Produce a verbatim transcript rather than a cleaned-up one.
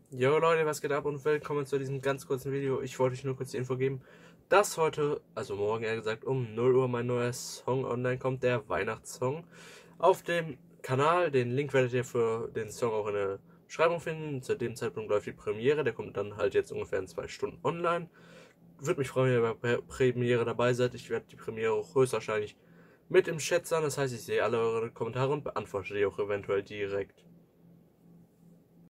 Jo Leute, was geht ab und willkommen zu diesem ganz kurzen Video. Ich wollte euch nur kurz die Info geben, dass heute, also morgen eher gesagt, um null Uhr mein neuer Song online kommt, der Weihnachtssong. Auf dem Kanal, den Link werdet ihr für den Song auch in der Beschreibung finden. Zu dem Zeitpunkt läuft die Premiere, der kommt dann halt jetzt ungefähr in zwei Stunden online. Würde mich freuen, wenn ihr bei der Premiere dabei seid. Ich werde die Premiere auch höchstwahrscheinlich mit im Chat sein, das heißt, ich sehe alle eure Kommentare und beantworte die auch eventuell direkt.